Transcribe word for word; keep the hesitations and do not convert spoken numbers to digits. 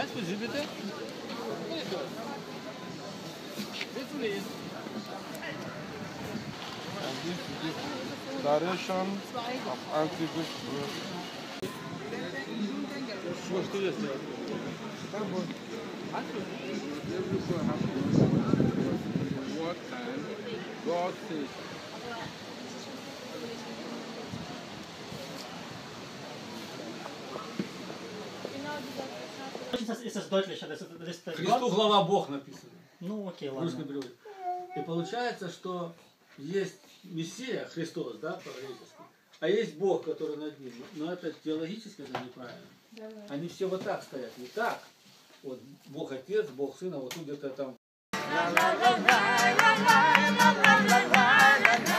Was für Sie bitte? Willst du lesen? Direction of antidote. Wo steht das denn? What can God say? Das ist das deutlicher. Das, das, das, Христу глава Бог написано. Ну окей, В русском ладно. переводе. И получается, что есть Мессия, Христос, да, по-гречески, а есть Бог, который над ним. Но это теологически это неправильно. Они все вот так стоят, не так. Вот Бог Отец, Бог Сын, а вот тут где-то там.